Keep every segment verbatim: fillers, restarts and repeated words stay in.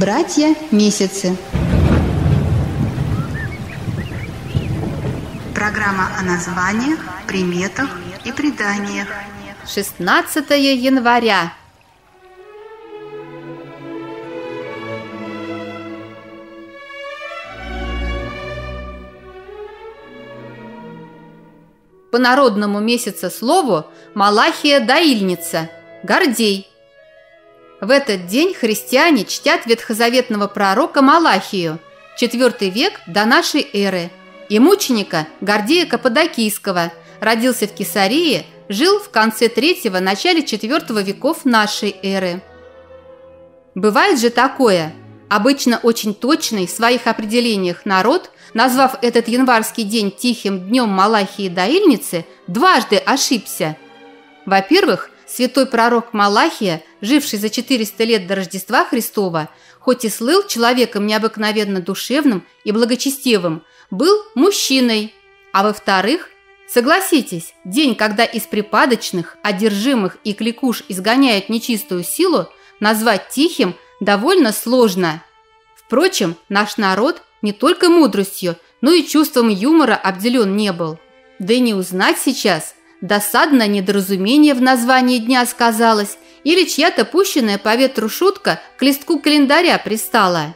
Братья-месяцы. Программа о названиях, приметах и преданиях. шестнадцатое января. По народному месяцеслову Малахия Доильница, Гордей. В этот день христиане чтят ветхозаветного пророка Малахию, четвёртый век до нашей эры, и мученика Гордея Каппадокийского, родился в Кесарии, жил в конце третьего, начале четвёртого веков нашей эры. Бывает же такое: обычно очень точный в своих определениях народ, назвав этот январский день тихим днем Малахии Доильницы, дважды ошибся. Во-первых, святой пророк Малахия, живший за четыреста лет до Рождества Христова, хоть и слыл человеком необыкновенно душевным и благочестивым, был мужчиной. А во-вторых, согласитесь, день, когда из припадочных, одержимых и кликуш изгоняют нечистую силу, назвать тихим довольно сложно. Впрочем, наш народ не только мудростью, но и чувством юмора обделен не был. Да и не узнать сейчас, досадное недоразумение в названии дня сказалось или чья-то пущенная по ветру шутка к листку календаря пристала.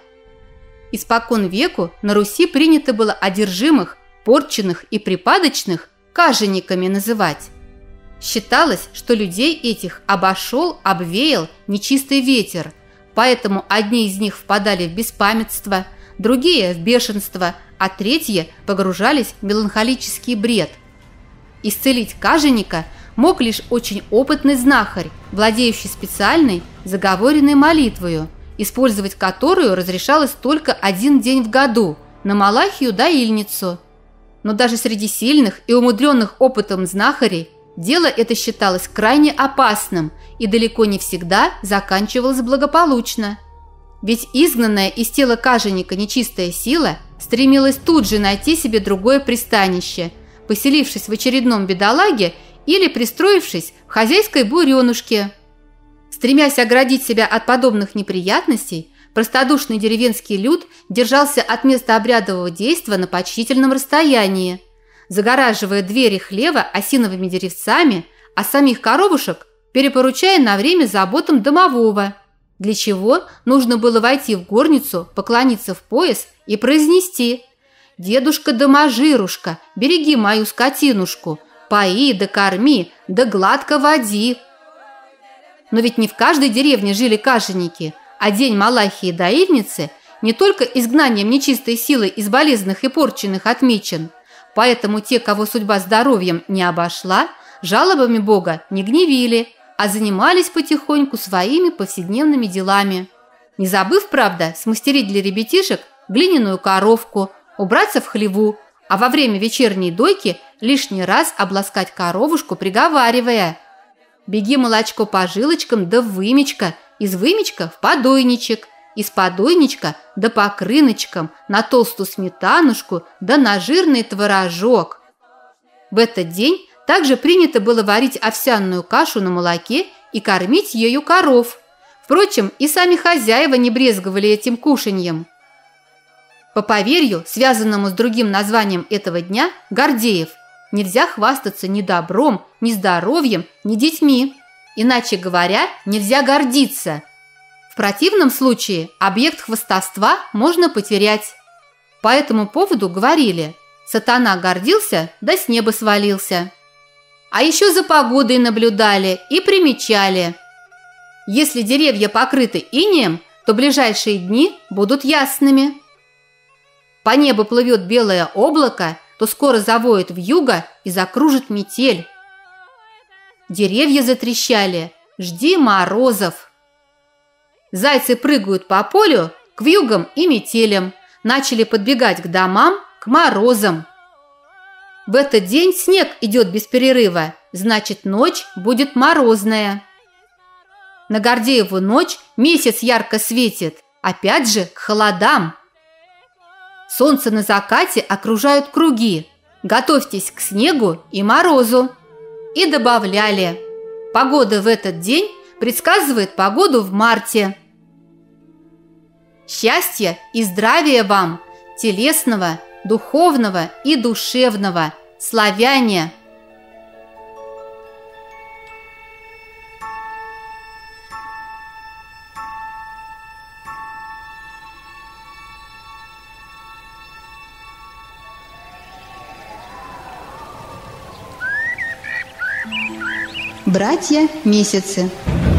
Испокон веку на Руси принято было одержимых, порченных и припадочных кажениками называть. Считалось, что людей этих обошел, обвеял нечистый ветер, поэтому одни из них впадали в беспамятство, другие – в бешенство, а третьи погружались в меланхолический бред. Исцелить каженика мог лишь очень опытный знахарь, владеющий специальной заговоренной молитвою, использовать которую разрешалось только один день в году – на Малахию Доильницу. Но даже среди сильных и умудренных опытом знахарей дело это считалось крайне опасным и далеко не всегда заканчивалось благополучно. Ведь изгнанная из тела каженика нечистая сила стремилась тут же найти себе другое пристанище, поселившись в очередном бедолаге или пристроившись в хозяйской буренушке. Стремясь оградить себя от подобных неприятностей, простодушный деревенский люд держался от места обрядового действа на почтительном расстоянии, загораживая двери хлева осиновыми деревцами, а самих коровушек перепоручая на время заботам домового, для чего нужно было войти в горницу, поклониться в пояс и произнести: «Дедушка-доможирушка, береги мою скотинушку, пои да корми, да гладко води». Но ведь не в каждой деревне жили каженики, а день Малахии Доильницы не только изгнанием нечистой силы из болезненных и порченных отмечен, поэтому те, кого судьба здоровьем не обошла, жалобами Бога не гневили, а занимались потихоньку своими повседневными делами. Не забыв, правда, смастерить для ребятишек глиняную коровку, убраться в хлеву, а во время вечерней дойки лишний раз обласкать коровушку, приговаривая: «Беги, молочко, по жилочкам, да в вымечка, из вымечка в подойничек, из подойничка да по крыночкам, на толстую сметанушку да на жирный творожок». В этот день также принято было варить овсяную кашу на молоке и кормить ею коров. Впрочем, и сами хозяева не брезговали этим кушаньем. По поверью, связанному с другим названием этого дня, Гордеев, нельзя хвастаться ни добром, ни здоровьем, ни детьми. Иначе говоря, нельзя гордиться. В противном случае объект хвастовства можно потерять. По этому поводу говорили: сатана гордился, да с неба свалился. А еще за погодой наблюдали и примечали: если деревья покрыты инеем, то ближайшие дни будут ясными. По небу плывет белое облако, то скоро завоет вьюга и закружит метель. Деревья затрещали: жди морозов. Зайцы прыгают по полю к вьюгам и метелям, начали подбегать к домам, к морозам. В этот день снег идет без перерыва, значит, ночь будет морозная. На Гордееву ночь месяц ярко светит, опять же к холодам. Солнце на закате окружают круги. Готовьтесь к снегу и морозу. И добавляли: погода в этот день предсказывает погоду в марте. Счастья и здравия вам, телесного, духовного и душевного, славяне! Братья месяцы.